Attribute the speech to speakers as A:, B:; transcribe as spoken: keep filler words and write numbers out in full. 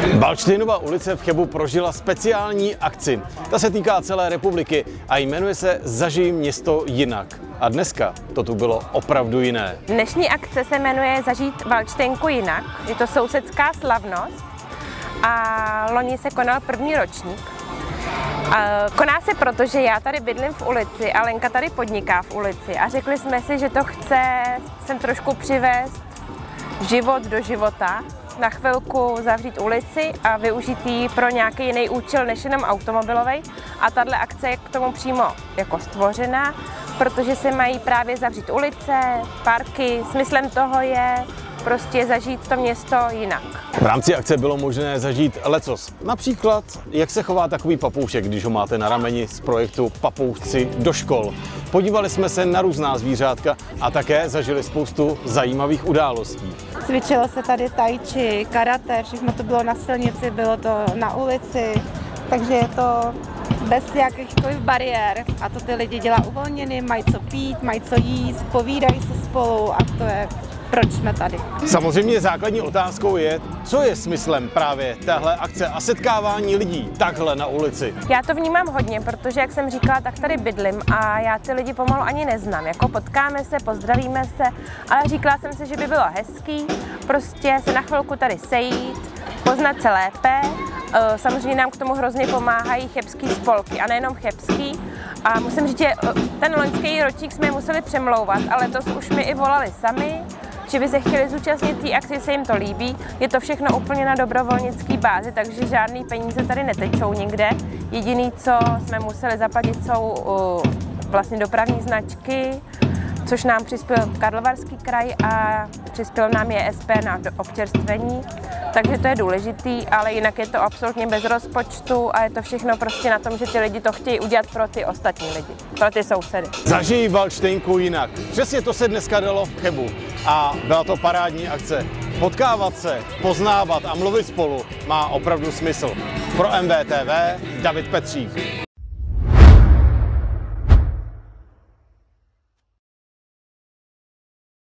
A: Valdštejnova ulice v Chebu prožila speciální akci. Ta se týká celé republiky a jmenuje se Zažij město jinak. A dneska to tu bylo opravdu jiné.
B: Dnešní akce se jmenuje Zažít Valdštejnku jinak. Je to sousedská slavnost a loni se konal první ročník. Koná se proto, že já tady bydlím v ulici a Lenka tady podniká v ulici a řekli jsme si, že to chce sem trošku přivést život do života, na chvilku zavřít ulici a využít ji pro nějaký jiný účel než jenom automobilový. A tahle akce je k tomu přímo jako stvořena, protože se mají právě zavřít ulice, parky. Smyslem toho je prostě zažít to město jinak.
A: V rámci akce bylo možné zažít lecos. Například, jak se chová takový papoušek, když ho máte na rameni z projektu Papoušci do škol. Podívali jsme se na různá zvířátka a také zažili spoustu zajímavých událostí.
C: Cvičilo se tady tai chi, karate, všechno to bylo na silnici, bylo to na ulici, takže je to bez jakýchkoliv bariér a to ty lidi dělá uvolněny, mají co pít, mají co jíst, povídají se spolu a to je proč jsme tady.
A: Samozřejmě základní otázkou je, co je smyslem právě téhle akce a setkávání lidí takhle na ulici.
B: Já to vnímám hodně, protože jak jsem říkala, tak tady bydlím a já ty lidi pomalu ani neznám. Jako potkáme se, pozdravíme se, ale říkala jsem si, že by bylo hezký prostě se na chvilku tady sejít, poznat se lépe. Samozřejmě nám k tomu hrozně pomáhají chebský spolky a nejenom chebský. A musím říct, že ten loňský ročník jsme museli přemlouvat, ale letos už mi i volali sami, že by se chtěli zúčastnit té akci, se jim to líbí. Je to všechno úplně na dobrovolnické bázi, takže žádný peníze tady netečou nikde. Jediný, co jsme museli zaplatit, jsou uh, vlastně dopravní značky, což nám přispěl Karlovarský kraj a přispěl nám je es pé na občerstvení. Takže to je důležitý, ale jinak je to absolutně bez rozpočtu a je to všechno prostě na tom, že ty lidi to chtějí udělat pro ty ostatní lidi, pro ty sousedy.
A: Zažij Valdštejnku jinak. Přesně to se dneska dalo v Chebu a byla to parádní akce. Potkávat se, poznávat a mluvit spolu má opravdu smysl. Pro em vé té vé David Petřík.